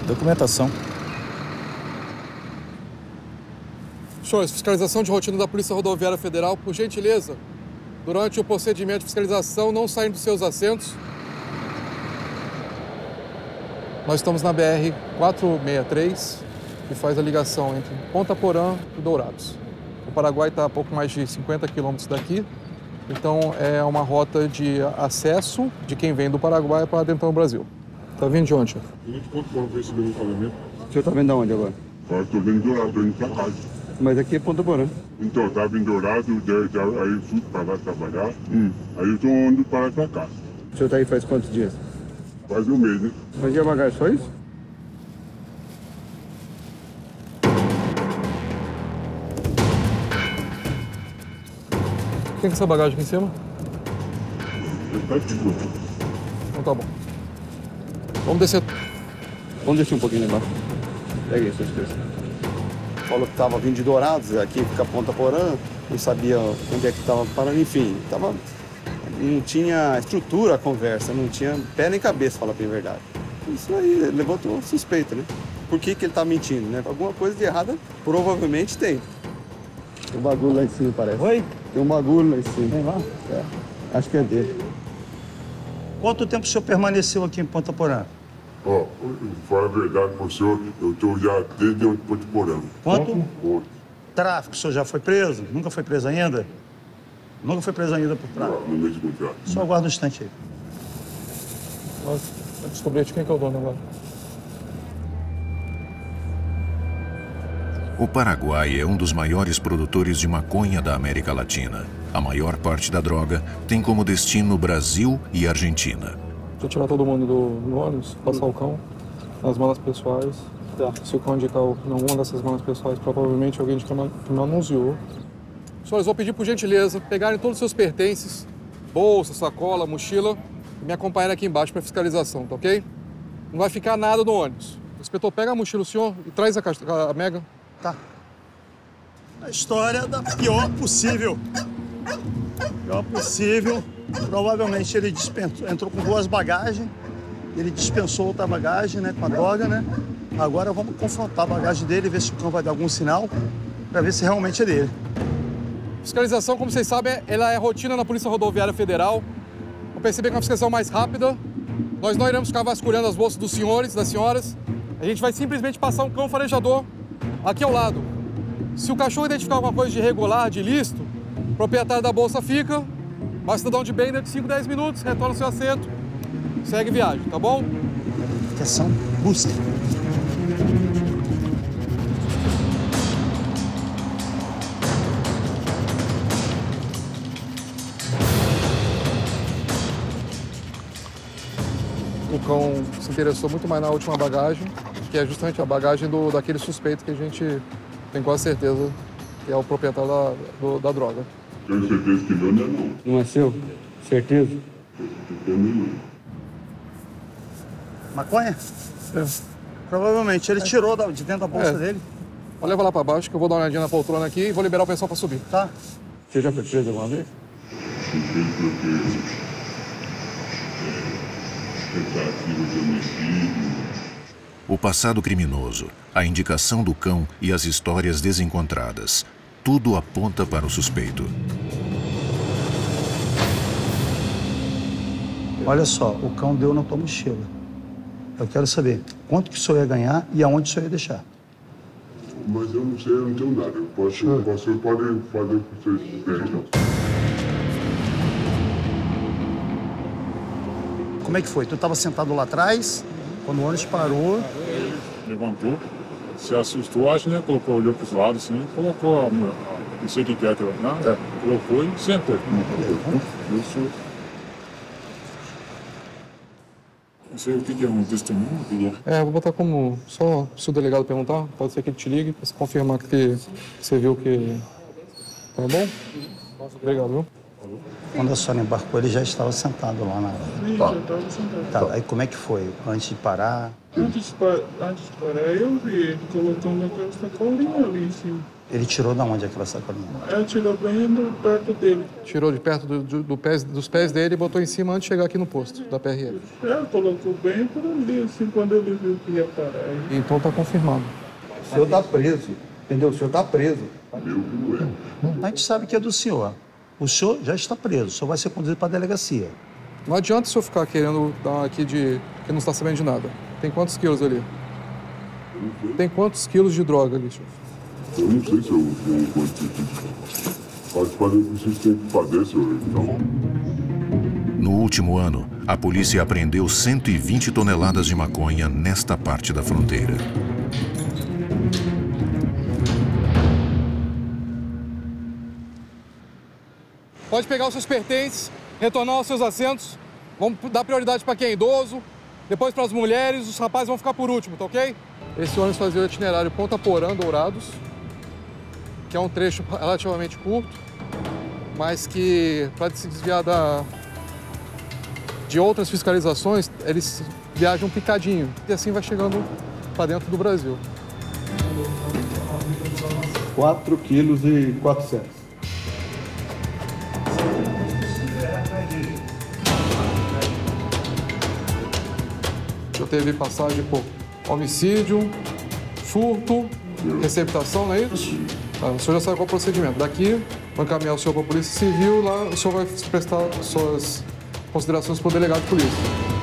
Documentação. Senhores, fiscalização de rotina da Polícia Rodoviária Federal, por gentileza, durante o procedimento de fiscalização, não saindo dos seus assentos. Nós estamos na BR-463, que faz a ligação entre Ponta Porã e Dourados. O Paraguai está a pouco mais de 50 quilômetros daqui, então é uma rota de acesso de quem vem do Paraguai para dentro do Brasil. Tá vindo de onde, chefe? O senhor tá vendo de onde agora? Eu tô vendo Dourado, tô indo pra casa. Mas aqui é Ponta Porã. Então, eu tava em Dourado, aí eu fui pra lá trabalhar, aí eu tô indo para lá pra cá. O senhor tá aí faz quantos dias? Quase um mês, né? Mas e a bagagem, só isso? Tem essa bagagem aqui em cima? Tá tipo. Então tá bom. Vamos descer. Vamos descer um pouquinho lá embaixo. Pega aí, essas coisas. Falou que tava vindo de Dourados, aqui fica Ponta Porã, não sabia onde é que tava parando, enfim, tava... Não tinha estrutura a conversa, não tinha pé nem cabeça, falar bem a verdade. Isso aí levantou suspeita, né? Por que ele tá mentindo, né? Alguma coisa de errada provavelmente tem. Tem um bagulho lá em cima, parece. Oi? Tem um bagulho lá em cima. Vem lá. É, acho que é dele. Quanto tempo o senhor permaneceu aqui em Ponta Porã? Ó, fala a verdade pro senhor, eu tô já desde onde Ponte Porã. Quanto? Ontem. Tráfico, o senhor já foi preso? Nunca foi preso ainda? Nunca foi preso ainda por tráfico? No mês de contrato. Só aguarda um instante aí. Nós vamos descobrir de quem que é o dono agora. O Paraguai é um dos maiores produtores de maconha da América Latina. A maior parte da droga tem como destino Brasil e Argentina. Deixa eu tirar todo mundo do ônibus, passar o cão nas malas pessoais. Tá. Se o cão indicar em alguma dessas malas pessoais, provavelmente alguém que manuseou. Senhores, vou pedir por gentileza pegarem todos os seus pertences, bolsa, sacola, mochila, e me acompanharem aqui embaixo para fiscalização, tá ok? Não vai ficar nada no ônibus. O inspetor, pega a mochila, o senhor, e traz a Mega. Tá. A história da pior possível. Pior possível. Provavelmente ele entrou com 2 bagagens, ele dispensou outra bagagem, né, com a droga, né? Agora vamos confrontar a bagagem dele, ver se o cão vai dar algum sinal, para ver se realmente é dele. Fiscalização, como vocês sabem, ela é rotina na Polícia Rodoviária Federal. Vou perceber que é uma fiscalização mais rápida. Nós não iremos ficar vasculhando as bolsas dos senhores, das senhoras. A gente vai simplesmente passar um cão farejador aqui ao lado. Se o cachorro identificar alguma coisa de irregular, de ilícito, o proprietário da bolsa fica, mas cidadão de bem, dentro de 5, 10 minutos, retorna ao seu assento, segue viagem, tá bom? Atenção, busca. O cão se interessou muito mais na última bagagem, que é justamente a bagagem daquele suspeito que a gente tem quase certeza que é o proprietário da droga. Tenho certeza que meu não é não. Não é seu? Certeza? Maconha? É. Provavelmente. Ele tirou de dentro da bolsa dele. Vou levar lá para baixo, que eu vou dar uma olhadinha na poltrona aqui e vou liberar o pessoal para subir. Tá? Você já foi preso alguma vez? Tentativa de homicídio. O passado criminoso, a indicação do cão e as histórias desencontradas. Tudo aponta para o suspeito. Olha só, o cão deu na tua mochila. Eu quero saber quanto que o senhor ia ganhar e aonde o senhor ia deixar. Mas eu não sei, eu não tenho nada. O senhor pode fazer com vocês então. Como é que foi? Tu estava sentado lá atrás, quando o ônibus parou. Levantou, se assustou, acho, né? Olhou para os lados, assim, colocou não sei o que é, né? Colocou e sentou. Isso. Não sei o que é um testemunho. Vou botar como só se o delegado perguntar, pode ser que ele te ligue para confirmar que você viu que... Tá bom? Obrigado, viu? Quando a senhora embarcou, ele já estava sentado lá na... Sim, já estava sentado. Tá, aí como é que foi? Antes de parar? Antes de parar, eu vi ele colocando aquela sacolinha ali em cima. Ele tirou da onde aquela sacolinha? Tirou bem perto dele. Tirou de perto dos pés dele e botou em cima antes de chegar aqui no posto da PRF. Colocou bem por ali, assim, quando ele viu que ia parar. Então tá confirmado. O senhor tá preso, entendeu? O senhor tá preso. A gente sabe que é do senhor. O senhor já está preso, o senhor vai ser conduzido para a delegacia. Não adianta o senhor ficar querendo dar aqui de... que não está sabendo de nada. Tem quantos quilos ali? Tem quantos quilos de droga ali, chefe? Eu não sei se eu vou conseguir. Mas parece que vocês têm que fazer, senhor. Então... No último ano, a polícia apreendeu 120 toneladas de maconha nesta parte da fronteira. Pode pegar os seus pertences, retornar aos seus assentos. Vamos dar prioridade para quem é idoso, depois para as mulheres, os rapazes vão ficar por último, tá ok? Esse ônibus fazia o itinerário Ponta Porã, Dourados, que é um trecho relativamente curto, mas que, para se desviar de outras fiscalizações, eles viajam picadinho e assim vai chegando para dentro do Brasil. 4,4 kg. Já teve passagem por homicídio, furto, receptação, não é isso? O senhor já sabe qual é o procedimento. Daqui, vai encaminhar o senhor para a Polícia Civil, lá o senhor vai prestar suas considerações para o delegado de polícia.